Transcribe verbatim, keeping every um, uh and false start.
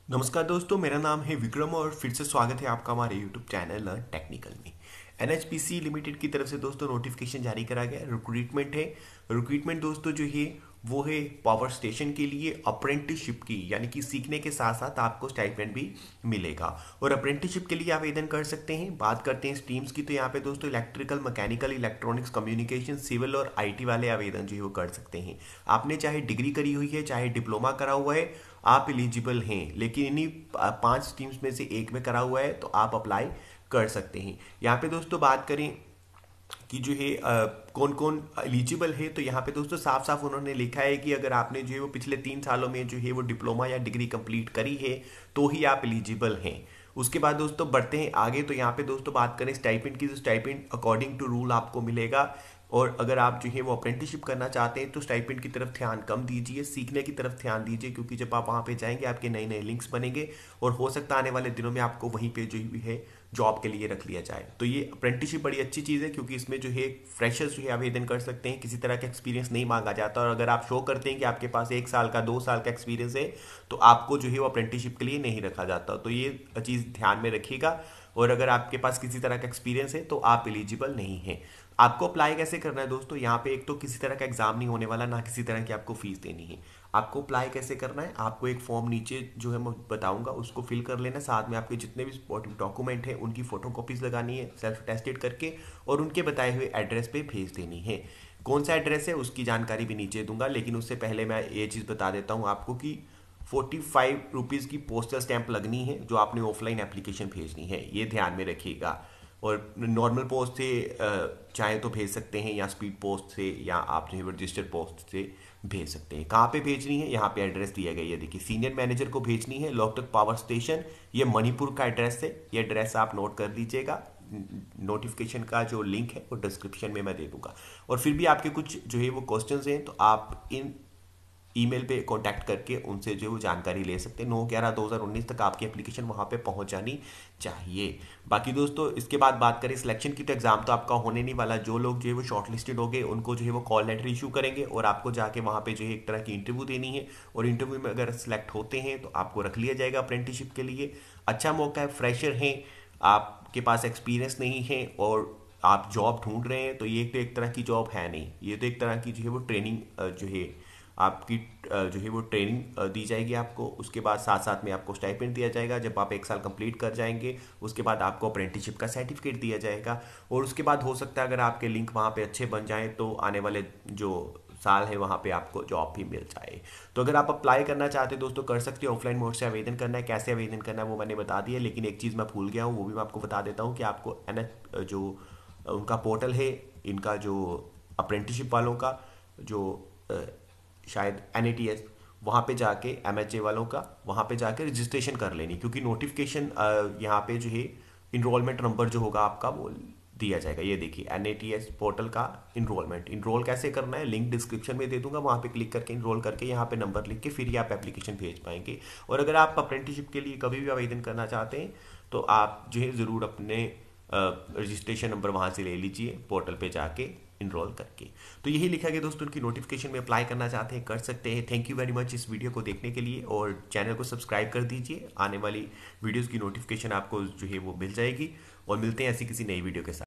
नमस्कार दोस्तों, मेरा नाम है विक्रम और फिर से स्वागत है आपका हमारे यूट्यूब चैनल लर्न टेक्निकल में। एनएचपीसी लिमिटेड की तरफ से दोस्तों नोटिफिकेशन जारी करा गया है। रिक्रूटमेंट है। रिक्रूटमेंट दोस्तों जो है वो है पावर स्टेशन के लिए अप्रेंटिसशिप की, यानी कि सीखने के साथ साथ आपको स्टाइपेंड भी मिलेगा और अप्रेंटिसशिप के लिए आवेदन कर सकते हैं। बात करते हैं स्ट्रीम्स की, तो यहाँ पे दोस्तों electrical, mechanical, electronics, communication, civil और आईटी वाले आवेदन जो है वो कर सकते हैं। आपने चाहे डिग्री करी हुई है चाहे डिप्लोमा करा हुआ है, आप एलिजिबल हैं। लेकिन इन्हीं पांच स्ट्रीम्स में से एक में करा हुआ है तो आप अप्लाई कर सकते हैं। यहाँ पे दोस्तों बात करें कि जो है अ, कौन कौन एलिजिबल है, तो यहाँ पे दोस्तों साफ साफ उन्होंने लिखा है कि अगर आपने जो है वो पिछले तीन सालों में जो है वो डिप्लोमा या डिग्री कंप्लीट करी है तो ही आप एलिजिबल हैं। उसके बाद दोस्तों बढ़ते हैं आगे, तो यहाँ पे दोस्तों बात करें स्टाइपेंड की, तो स्टाइपेंड अकॉर्डिंग टू रूल आपको मिलेगा। और अगर आप जो है वो अप्रेंटिसशिप करना चाहते हैं तो स्टाइपेंड की तरफ ध्यान कम दीजिए, सीखने की तरफ ध्यान दीजिए, क्योंकि जब आप वहाँ पे जाएंगे आपके नए नए लिंक्स बनेंगे और हो सकता है आने वाले दिनों में आपको वहीं पे जो भी है जॉब के लिए रख लिया जाए। तो ये अप्रेंटिसशिप बड़ी अच्छी चीज़ है, क्योंकि इसमें जो है फ्रेशर्स जो है आवेदन कर सकते हैं, किसी तरह का एक्सपीरियंस नहीं मांगा जाता। और अगर आप शो करते हैं कि आपके पास एक साल का, दो साल का एक्सपीरियंस है, तो आपको जो है वो अप्रेंटिसशिप के लिए नहीं रखा जाता। तो ये चीज़ ध्यान में रखिएगा। और अगर आपके पास किसी तरह का एक्सपीरियंस है तो आप एलिजिबल नहीं हैं। आपको अप्लाई कैसे करना है दोस्तों, यहाँ पे एक तो किसी तरह का एग्जाम नहीं होने वाला, ना किसी तरह की आपको फीस देनी है। आपको अप्लाई कैसे करना है, आपको एक फॉर्म नीचे जो है मैं बताऊंगा उसको फिल कर लेना, साथ में आपके जितने भी डॉक्यूमेंट हैं उनकी फोटो कॉपीज लगानी है सेल्फ अटेस्टेड करके, और उनके बताए हुए एड्रेस पे भेज देनी है। कौन सा एड्रेस है उसकी जानकारी भी नीचे दूंगा, लेकिन उससे पहले मैं ये चीज़ बता देता हूँ आपको कि फोर्टी फाइव रुपीज़ की पोस्टल स्टैंप लगनी है जो आपने ऑफलाइन एप्लीकेशन भेजनी है, ये ध्यान में रखिएगा। और नॉर्मल पोस्ट से अ, चाहे तो भेज सकते हैं, या स्पीड पोस्ट से, या आप जो है रजिस्टर्ड पोस्ट से भेज सकते हैं। कहाँ पे भेजनी है, यहाँ पे एड्रेस दिया गया है, देखिए सीनियर मैनेजर को भेजनी है, लोकतक पावर स्टेशन, ये मणिपुर का एड्रेस है। ये एड्रेस आप नोट कर लीजिएगा। नोटिफिकेशन का जो लिंक है वो डिस्क्रिप्शन में मैं दे दूंगा। और फिर भी आपके कुछ जो है वो क्वेश्चंस हैं तो आप इन ईमेल पे कांटेक्ट करके उनसे जो वो जानकारी ले सकते हैं। नौ ग्यारह दो हज़ार उन्नीस तक आपकी एप्लीकेशन वहाँ पे पहुँच जानी चाहिए। बाकी दोस्तों इसके बाद बात करें सिलेक्शन की, तो एग्जाम तो आपका होने नहीं वाला। जो लोग जो है वो शॉर्ट लिस्टेड हो गए उनको जो है वो कॉल लेटर इशू करेंगे और आपको जाके वहाँ पे जो है एक तरह की इंटरव्यू देनी है। और इंटरव्यू में अगर सिलेक्ट होते हैं तो आपको रख लिया जाएगा अप्रेंटिसशिप के लिए। अच्छा मौका है, फ्रेशर हैं, आपके पास एक्सपीरियंस नहीं है और आप जॉब ढूंढ रहे हैं, तो ये तो एक तरह की जॉब है नहीं, ये तो एक तरह की जो है वो ट्रेनिंग जो है आपकी अ, जो है वो ट्रेनिंग अ, दी जाएगी आपको। उसके बाद साथ साथ में आपको स्टाइपेंड दिया जाएगा। जब आप एक साल कंप्लीट कर जाएंगे उसके बाद आपको अप्रेंटिसशिप का सर्टिफिकेट दिया जाएगा। और उसके बाद हो सकता है अगर आपके लिंक वहाँ पे अच्छे बन जाएं तो आने वाले जो साल है वहाँ पे आपको जॉब भी मिल जाए। तो अगर आप अप्लाई करना चाहते हैं दोस्तों कर सकते हैं। ऑफलाइन मोड से आवेदन करना है, कैसे आवेदन करना है वो मैंने बता दिया, लेकिन एक चीज़ मैं भूल गया हूँ, वो भी मैं आपको बता देता हूँ कि आपको एन जो उनका पोर्टल है, इनका जो अप्रेंटिसशिप वालों का जो अ, शायद एन ए टी एस, वहाँ पे जाके एम एच ए वालों का वहाँ पे जाके रजिस्ट्रेशन कर लेनी, क्योंकि नोटिफिकेशन यहाँ पे जो है इनरोलमेंट नंबर जो होगा आपका वो दिया जाएगा। ये देखिए N A T S portal का इनरोलमेंट, इनरोल कैसे करना है लिंक डिस्क्रिप्शन में दे दूंगा, वहाँ पे क्लिक करके इनरोल करके यहाँ पे नंबर लिख के फिर ही आप एप्लीकेशन भेज पाएंगे। और अगर आप अप्रेंटिसशिप के लिए कभी भी आवेदन करना चाहते हैं तो आप जो है ज़रूर अपने रजिस्ट्रेशन नंबर वहाँ से ले लीजिए पोर्टल पे जाके इनरोल करके। तो यही लिखा गया दोस्तों, उनकी नोटिफिकेशन में अप्लाई करना चाहते हैं कर सकते हैं। थैंक यू वेरी मच इस वीडियो को देखने के लिए, और चैनल को सब्सक्राइब कर दीजिए। आने वाली वीडियोस की नोटिफिकेशन आपको जो है वो मिल जाएगी। और मिलते हैं ऐसी किसी नई वीडियो के साथ।